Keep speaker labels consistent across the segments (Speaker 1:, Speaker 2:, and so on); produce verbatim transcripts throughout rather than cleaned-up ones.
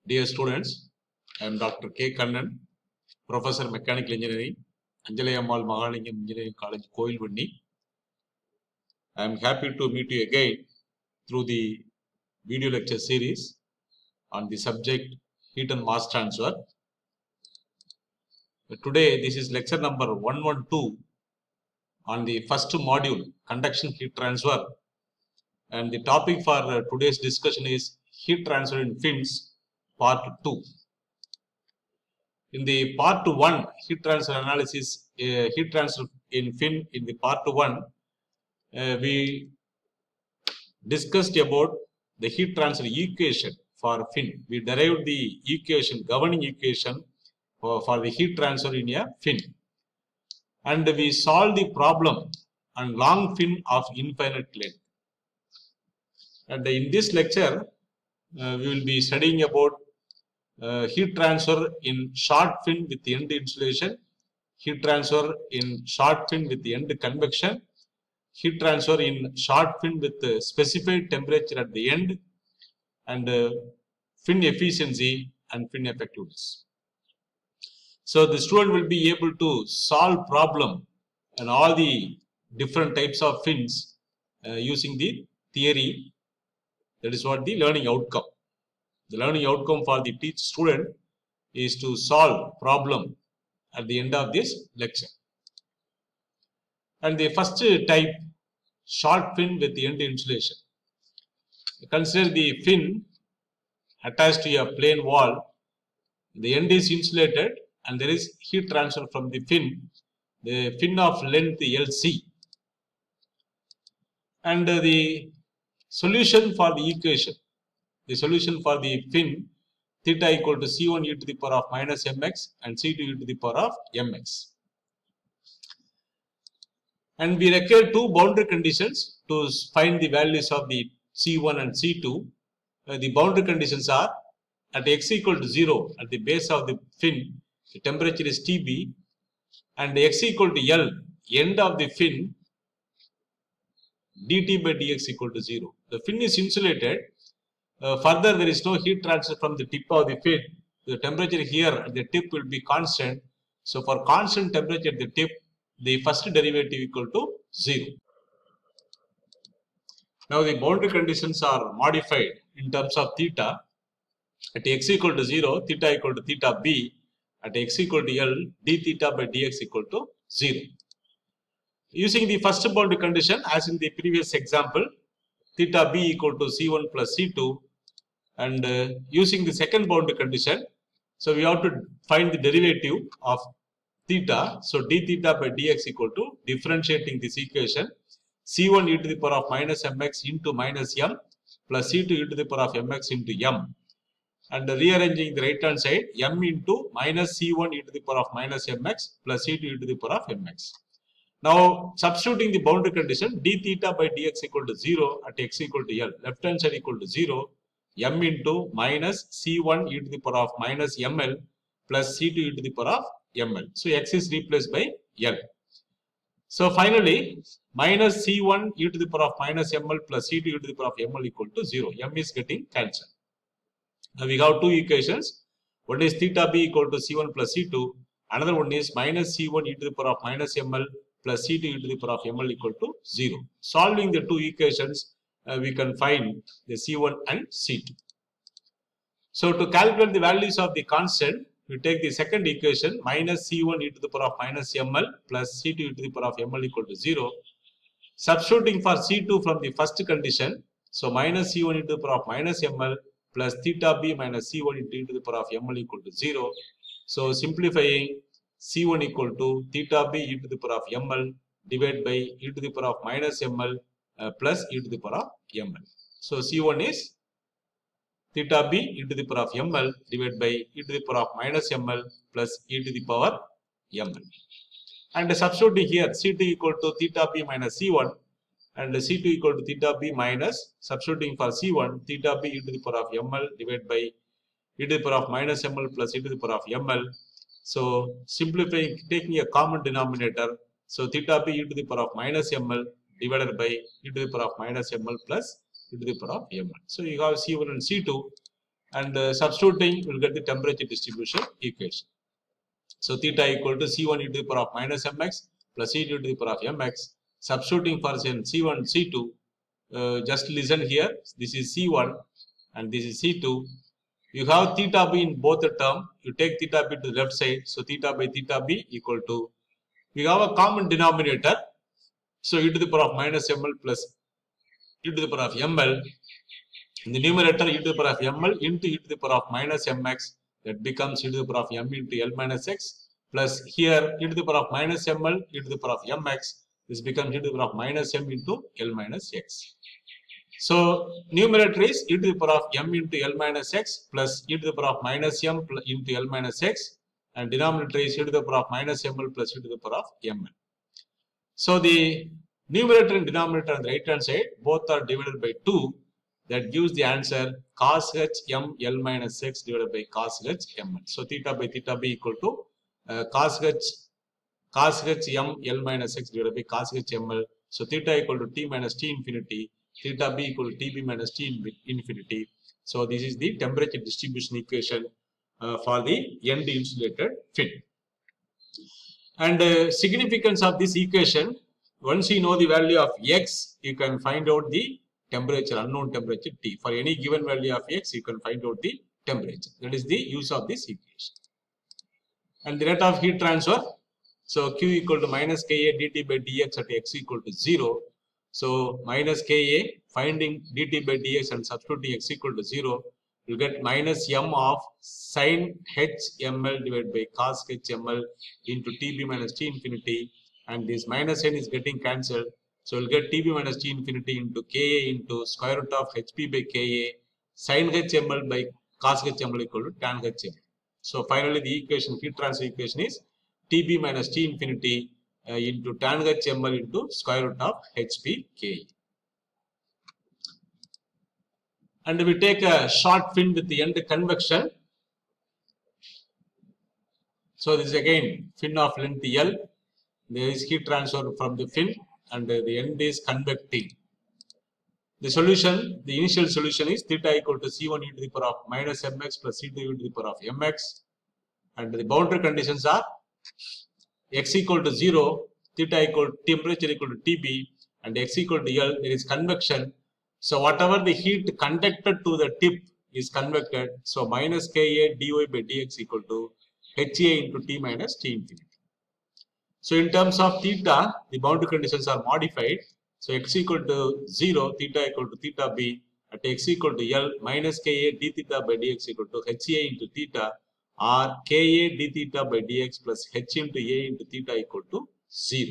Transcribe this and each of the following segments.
Speaker 1: Dear students, I am Doctor K. Kannan, Professor Mechanical Engineering, Anjalayammal Mahalingam Engineering College, Koilvanni. I am happy to meet you again through the video lecture series on the subject heat and mass transfer. Today, this is lecture number one twelve on the first module, conduction heat transfer. And the topic for today's discussion is heat transfer in fins, part two. In the part one, heat transfer analysis, uh, heat transfer in fin, in the part one, uh, we discussed about the heat transfer equation for fin. We derived the equation, governing equation for, for the heat transfer in a fin. And we solved the problem on long fin of infinite length. And in this lecture, uh, we will be studying about Uh, heat transfer in short fin with the end insulation, heat transfer in short fin with the end convection, heat transfer in short fin with the specified temperature at the end, and uh, fin efficiency and fin effectiveness. So the student will be able to solve problem and all the different types of fins uh, using the theory. That is what the learning outcome. The learning outcome for the teach student is to solve problem at the end of this lecture. And the first type, short fin with the end insulation. Consider the fin attached to a plain wall. The end is insulated and there is heat transfer from the fin, the fin of length L C. And the solution for the equation. The solution for the fin, theta equal to C one e to the power of minus mx and C two e to the power of mx. And we require two boundary conditions to find the values of the C one and C two. Uh, the boundary conditions are at x equal to zero at the base of the fin, the temperature is T B, and x equal to L, end of the fin, dt by dx equal to zero. The fin is insulated. Uh, further, there is no heat transfer from the tip of the fin. The temperature here at the tip will be constant. So, for constant temperature at the tip, the first derivative equal to zero. Now, the boundary conditions are modified in terms of theta. At x equal to zero, theta equal to theta b. At x equal to L, d theta by dx equal to zero. Using the first boundary condition, as in the previous example, theta b equal to C one plus C two. And uh, using the second boundary condition, so we have to find the derivative of theta. So d theta by dx equal to differentiating this equation C one e to the power of minus mx into minus m plus C two e to the power of mx into m. And rearranging the right hand side, m into minus C one e to the power of minus mx plus C two e to the power of mx. Now substituting the boundary condition, d theta by dx equal to zero at x equal to L, left hand side equal to zero, m into minus C one e to the power of minus ml plus C two e to the power of ml. So x is replaced by L. So finally, minus C one e to the power of minus ml plus C two e to the power of ml equal to zero. M is getting cancelled. Now we have two equations. One is theta b equal to C one plus C two. Another one is minus C one e to the power of minus ml plus C two e to the power of ml equal to zero. Solving the two equations, uh, we can find the C one and C two. So to calculate the values of the constant, we take the second equation, minus C one e to the power of minus ml plus C two e to the power of ml equal to zero. Substituting for C two from the first condition, so minus C one e to the power of minus ml plus theta b minus C one e to the power of ml equal to zero. So simplifying, C one equal to theta b e to the power of ml divided by e to the power of minus ml uh, plus e to the power of ml. So C one is theta b e to the power of ml divided by e to the power of minus ml plus e to the power ml. And substituting here, C two equal to theta b minus C one and C two equal to theta b minus, substituting for C one, theta b e to the power of ml divided by e to the power of minus ml plus e to the power of ml. So simplifying, taking a common denominator, so theta b e to the power of minus ml divided by e to the power of minus ml plus e to the power of ml. So you have C one and C two, and uh, substituting we will get the temperature distribution equation. So theta equal to C one e to the power of minus mx plus C two to the power of mx. Substituting for C one, C two, uh, just listen here. This is C one and this is C two. You have theta b in both the term. You take theta b to the left side. So theta by theta b equal to, we have a common denominator. So e to the power of minus ml plus e to the power of ml. In the numerator, e to the power of ml into e to the power of minus mx. That becomes e to the power of m into L minus x. Plus here e to the power of minus ml, e to the power of mx. This becomes e to the power of minus m into L minus x. So numerator is e to the power of m into L minus x plus e to the power of minus m into L minus x, and denominator is e to the power of minus ml plus e to the power of ml. So the numerator and denominator on the right hand side both are divided by two. That gives the answer cos h m L minus x divided by cos h ml. So theta by theta b equal to uh, cos h cos h m L minus x divided by cos h ml. So theta equal to t minus t infinity. Theta b equal to tb minus t infinity. So this is the temperature distribution equation uh, for the end insulated fin. And uh, significance of this equation, once you know the value of x, you can find out the temperature, unknown temperature T. For any given value of x, you can find out the temperature. That is the use of this equation. And the rate of heat transfer, so Q equal to minus Ka dt by dx at x equal to zero. So minus Ka, finding dt by dx and substituting x equal to zero, you get minus m of sin h ml divided by cos h ml into tb minus t infinity, and this minus n is getting cancelled. So we'll get tb minus t infinity into Ka into square root of hp by Ka sin h ml by cos h ml equal to tan h ml. So finally the equation, heat transfer equation is tb minus t infinity uh, into tan h ml into square root of hp Ka. And we take a short fin with the end convection. So this is again fin of length L. There is heat transfer from the fin and the end is convecting. The solution, the initial solution is theta equal to C one e to the power of minus mx plus C two e to the power of mx. And the boundary conditions are x equal to zero, theta equal to temperature equal to Tb, and x equal to L. There is convection. So whatever the heat conducted to the tip is convected. So minus Ka dy by dx equal to Ha into T minus T infinity. So in terms of theta, the boundary conditions are modified. So x equal to zero, theta equal to theta b, at x equal to L minus Ka d theta by dx equal to Ha into theta, or Ka d theta by dx plus H into A into theta equal to zero.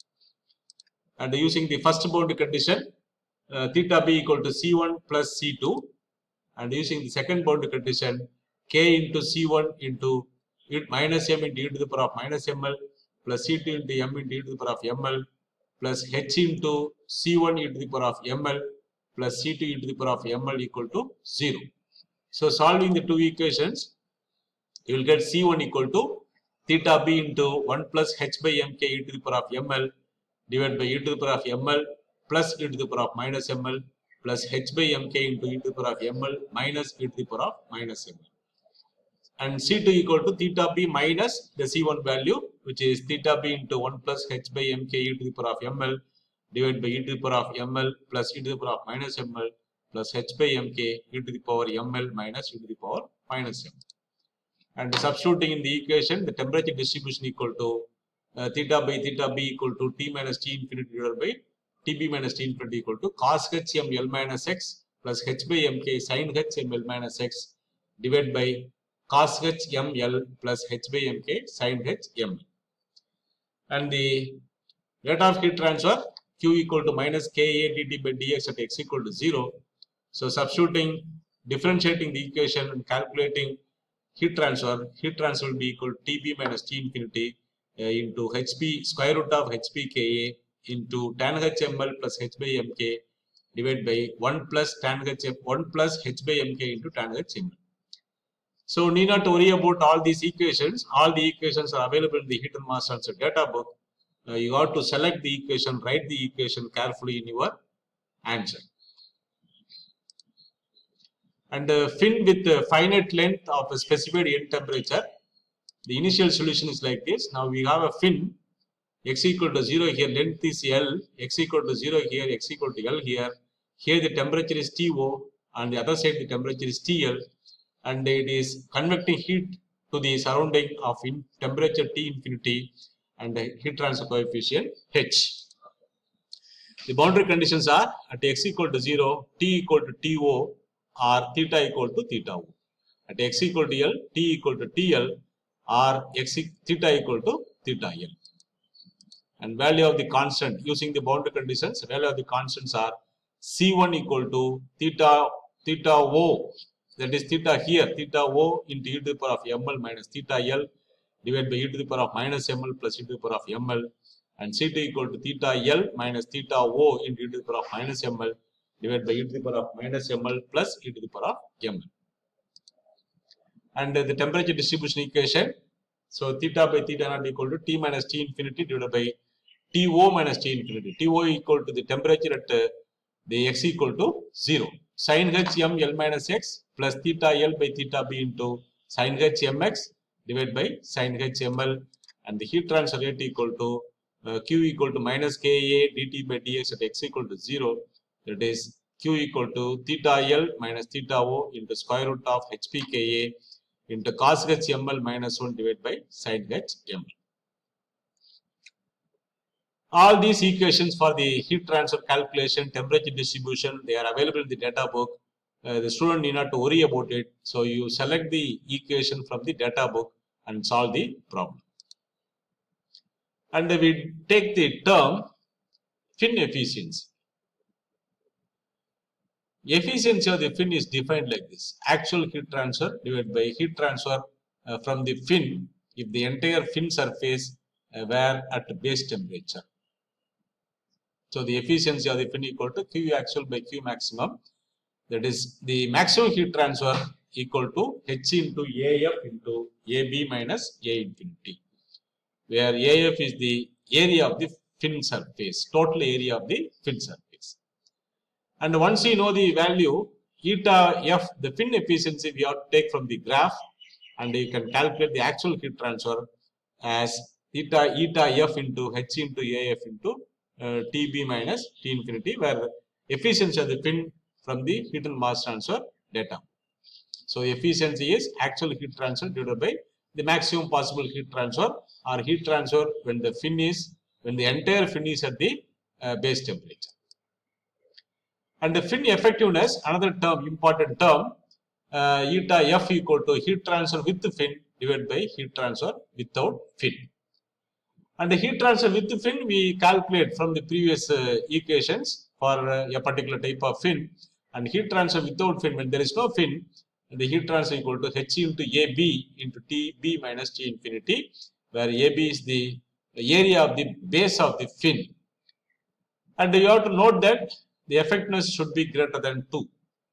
Speaker 1: And using the first boundary condition, uh, theta b equal to C one plus C two, and using the second boundary condition, K into C one into minus m into e to the power of minus ml plus C two into m into e to the power of ml plus h into C one e to the power of ml plus C two e to the power of ml equal to zero. So solving the two equations, you will get C one equal to theta b into one plus h by mk e to the power of ml divided by e to the power of ml plus e to the power of minus ml plus h by mk into e to the power of ml minus e to the power of minus ml. And C two equal to theta b minus the C one value, which is theta b into one plus h by mk e to the power of ml divided by e to the power of ml plus e to the power of minus ml plus h by mk e to the power ml minus e to the power minus ml. And substituting in the equation, the temperature distribution equal to uh, theta by theta b equal to T minus T infinity divided by Tb minus T infinity equal to cos h m L minus x plus h by mk sin h m L minus x divided by cos h m L plus h by mk sin h m. And the rate of heat transfer, Q equal to minus Ka dt by dx at x equal to zero. So substituting, differentiating the equation and calculating heat transfer, heat transfer will be equal to Tb minus T infinity uh, into Hp square root of Hp Ka into tan hml plus h by mk divided by one plus tan h one plus h by mk into tan hml. So need not worry about all these equations. All the equations are available in the heat and mass transfer data book. Uh, you have to select the equation, write the equation carefully in your answer. And a fin with a finite length of a specified end temperature. The initial solution is like this. Now we have a fin, x equal to zero here, length is L, x equal to zero here, x equal to L here. Here the temperature is T O, on the other side the temperature is T L, and it is convecting heat to the surrounding of in temperature T infinity and the heat transfer coefficient H. The boundary conditions are at x equal to zero, T equal to T O, or theta equal to theta O. At x equal to L, T equal to T L, or x theta equal to theta L. And value of the constant using the boundary conditions, value of the constants are C one equal to theta theta O, that is theta here, theta O into e to the power of ml minus theta L divided by e to the power of minus ml plus e to the power of ml, and C two equal to theta L minus theta O into e to the power of minus ml divided by e to the power of minus ml plus e to the power of ml. And uh, the temperature distribution equation, so theta by theta naught equal to T minus T infinity divided by T O minus T infinity. T O equal to the temperature at uh, the x equal to zero. Sin h m L minus x plus theta L by theta b into sin h mx divided by sin h ml, and the heat transfer rate equal to uh, q equal to minus ka dt by dx at x equal to zero. That is q equal to theta L minus theta O into square root of hp ka into cos h ml minus one divided by sin h ml. All these equations for the heat transfer calculation, temperature distribution, they are available in the data book. Uh, the student need not to worry about it. So you select the equation from the data book and solve the problem. And we take the term fin efficiency. Efficiency of the fin is defined like this: actual heat transfer divided by heat transfer uh, from the fin if the entire fin surface uh, were at base temperature. So the efficiency of the fin equal to Q actual by Q maximum. That is the maximum heat transfer equal to H into A F into A B minus A infinity, where A F is the area of the fin surface, total area of the fin surface. And once you know the value eta F, the fin efficiency we have to take from the graph, and you can calculate the actual heat transfer as theta eta F into H into A F into uh, T B minus T infinity, where efficiency of the fin from the heat and mass transfer data. So efficiency is actual heat transfer divided by the maximum possible heat transfer, or heat transfer when the fin is, when the entire fin is at the uh, base temperature. And the fin effectiveness, another term, important term, uh, eta F equal to heat transfer with the fin divided by heat transfer without fin. And the heat transfer with the fin we calculate from the previous uh, equations for uh, a particular type of fin. And heat transfer without fin, when there is no fin, the heat transfer equal to H into A B into T B minus T infinity, where A B is the area of the base of the fin. And you have to note that the effectiveness should be greater than two.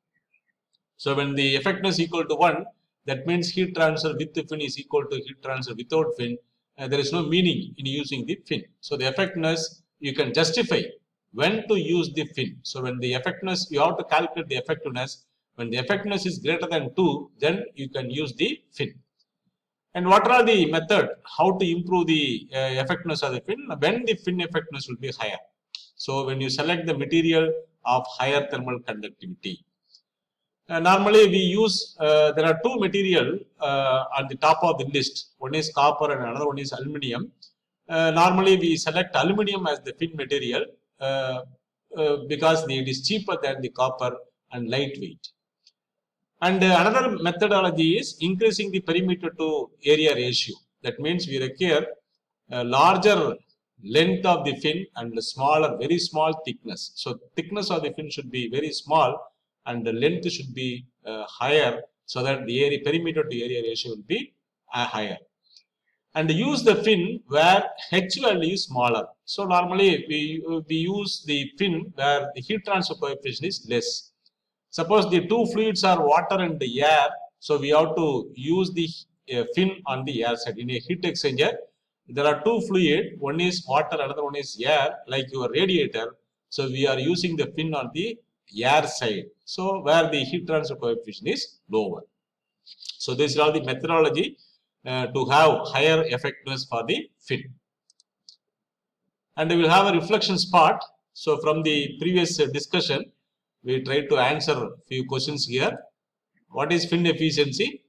Speaker 1: So when the effectiveness equal to one, that means heat transfer with the fin is equal to heat transfer without fin. Uh, there is no meaning in using the fin. So the effectiveness you can justify when to use the fin. So when the effectiveness, you have to calculate the effectiveness. When the effectiveness is greater than two, then you can use the fin. And what are the method how to improve the uh, effectiveness of the fin? When the fin effectiveness will be higher. So when you select the material of higher thermal conductivity. Uh, normally we use, uh, there are two material uh, at the top of the list. One is copper and another one is aluminium. Uh, normally we select aluminium as the fin material uh, uh, because it is cheaper than the copper and lightweight. And uh, another methodology is increasing the perimeter to area ratio. That means we require a larger length of the fin and a smaller, very small thickness. So thickness of the fin should be very small and the length should be uh, higher, so that the area perimeter to area ratio will be uh, higher. And use the fin where H value is smaller. So normally we, we use the fin where the heat transfer coefficient is less. Suppose the two fluids are water and the air, so we have to use the uh, fin on the air side. In a heat exchanger, there are two fluid, one is water, another one is air, like your radiator. So we are using the fin on the air side. So where the heat transfer coefficient is lower. So this is all the methodology uh, to have higher effectiveness for the fin. And we will have a reflections part. So from the previous discussion, we tried to answer few questions here. What is fin efficiency?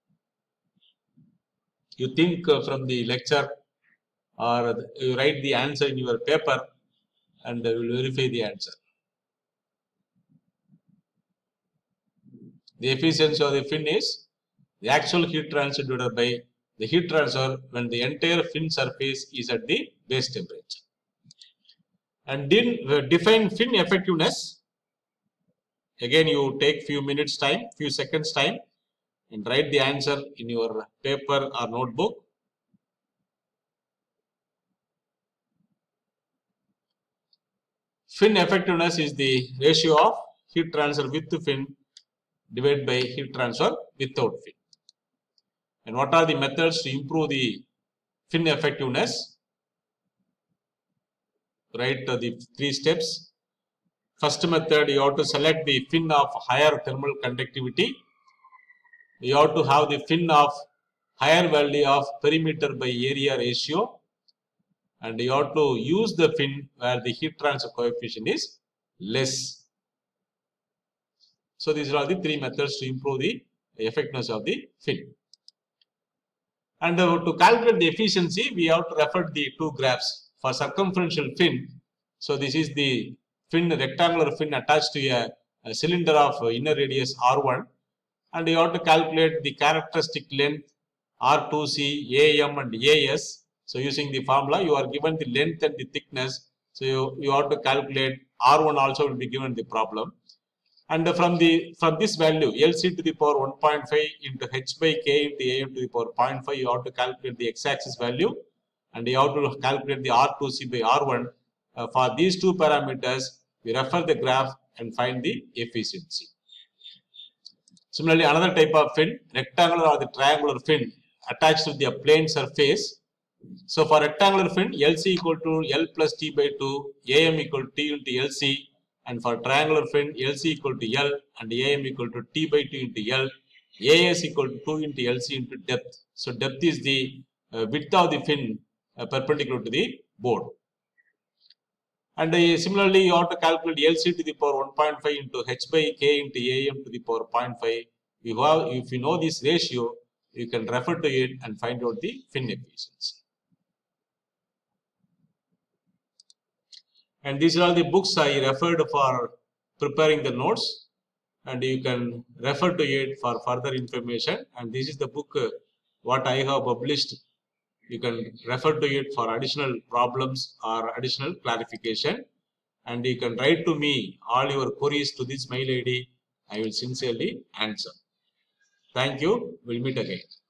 Speaker 1: You think uh, from the lecture, or you write the answer in your paper, and we will verify the answer. The efficiency of the fin is the actual heat transfer divided by the heat transfer when the entire fin surface is at the base temperature. And then uh, define fin effectiveness. Again, you take few minutes time, few seconds time, and write the answer in your paper or notebook. Fin effectiveness is the ratio of heat transfer with the fin divided by heat transfer without fin. And what are the methods to improve the fin effectiveness? Write uh, the three steps. First method, you have to select the fin of higher thermal conductivity. You have to have the fin of higher value of perimeter by area ratio. And you have to use the fin where the heat transfer coefficient is less. So these are all the three methods to improve the effectiveness of the fin. And uh, to calculate the efficiency, we have to refer the two graphs. For circumferential fin, so this is the fin, rectangular fin attached to a, a cylinder of uh, inner radius R one, and you have to calculate the characteristic length R two C, A M and A S. So using the formula, you are given the length and the thickness. So you, you have to calculate R one also will be given the problem. And from the from this value, L C to the power one point five into H by K into A M to the power zero point five, you have to calculate the x-axis value, and you have to calculate the R two C by R one. Uh, for these two parameters, we refer the graph and find the efficiency. Similarly, another type of fin, rectangular or the triangular fin attached to the plane surface. So for rectangular fin, L C equal to L plus T by two, A M equal to T into L C. And for triangular fin, L C equal to L and A M equal to T by two into L, A S equal to two into L C into depth. So depth is the uh, width of the fin uh, perpendicular to the board. And uh, similarly, you have to calculate L C to the power one point five into H by K into A M to the power zero point five. You have, if you know this ratio, you can refer to it and find out the fin efficiency. And these are all the books I referred for preparing the notes, and you can refer to it for further information. And this is the book uh, what I have published. You can refer to it for additional problems or additional clarification. And you can write to me all your queries to this mail I D. I will sincerely answer. Thank you. We'll meet again.